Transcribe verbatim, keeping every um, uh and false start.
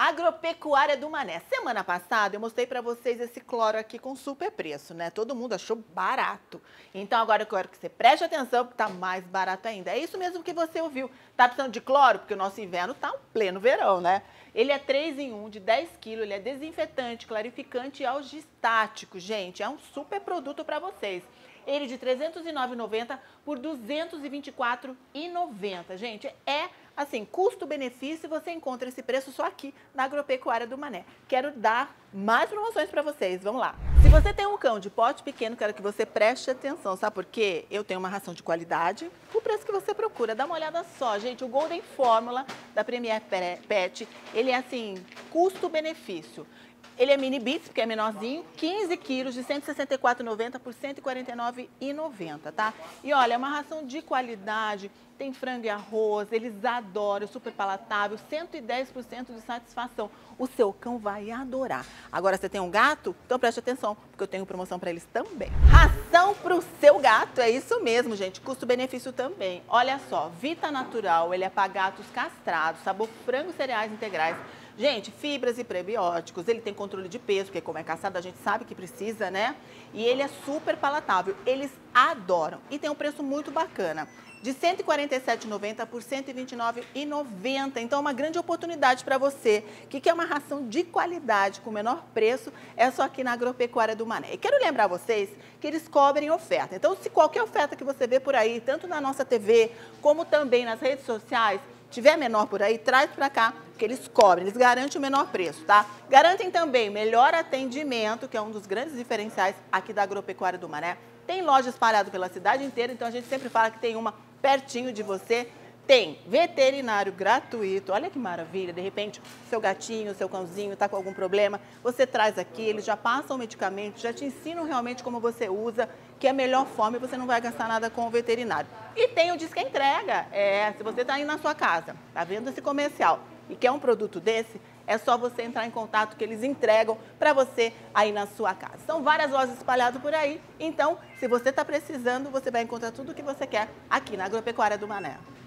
Agropecuária do Mané. Semana passada eu mostrei para vocês esse cloro aqui com super preço, né? Todo mundo achou barato. Então agora eu quero que você preste atenção porque tá mais barato ainda. É isso mesmo que você ouviu. Tá precisando de cloro? Porque o nosso inverno tá um pleno verão, né? Ele é três em um, de dez quilos, ele é desinfetante, clarificante e algistático, gente. É um super produto para vocês. Ele de trezentos e nove reais e noventa centavos por duzentos e vinte e quatro reais e noventa centavos. Gente, é assim, custo-benefício, você encontra esse preço só aqui na Agropecuária do Mané. Quero dar mais promoções para vocês, vamos lá. Se você tem um cão de porte pequeno, quero que você preste atenção, sabe por quê? Eu tenho uma ração de qualidade, o preço que você procura, dá uma olhada só, gente, o Golden Fórmula da Premier Pet, ele é assim, custo-benefício. Ele é mini bits, porque é menorzinho, quinze quilos de cento e sessenta e quatro reais e noventa centavos por cento e quarenta e nove reais e noventa centavos, tá? E olha, é uma ração de qualidade, tem frango e arroz, eles adoram, super palatável, cento e dez por cento de satisfação. O seu cão vai adorar. Agora, você tem um gato? Então preste atenção, porque eu tenho promoção para eles também. Ração para o seu gato, é isso mesmo, gente, custo-benefício também. Olha só, Vita Natural, ele é para gatos castrados, sabor frango e cereais integrais. Gente, fibras e prebióticos, ele tem controle de peso, porque como é caçado a gente sabe que precisa, né? E ele é super palatável, eles adoram. E tem um preço muito bacana, de cento e quarenta e sete reais e noventa centavos por cento e vinte e nove reais e noventa centavos. Então é uma grande oportunidade para você, que quer uma ração de qualidade com menor preço, é só aqui na Agropecuária do Mané. E quero lembrar vocês que eles cobrem oferta. Então se qualquer oferta que você vê por aí, tanto na nossa T V, como também nas redes sociais, tiver menor por aí, traz para cá, porque eles cobrem, eles garantem o menor preço, tá? Garantem também melhor atendimento, que é um dos grandes diferenciais aqui da Agropecuária do Mané. Tem loja espalhada pela cidade inteira, então a gente sempre fala que tem uma pertinho de você. Tem veterinário gratuito, olha que maravilha, de repente seu gatinho, seu cãozinho está com algum problema, você traz aqui, eles já passam o medicamento, já te ensinam realmente como você usa, que é a melhor forma e você não vai gastar nada com o veterinário. E tem o Disque Entrega, é, se você está aí na sua casa, tá vendo esse comercial e quer um produto desse, é só você entrar em contato que eles entregam para você aí na sua casa. São várias lojas espalhadas por aí, então se você está precisando, você vai encontrar tudo o que você quer aqui na Agropecuária do Mané.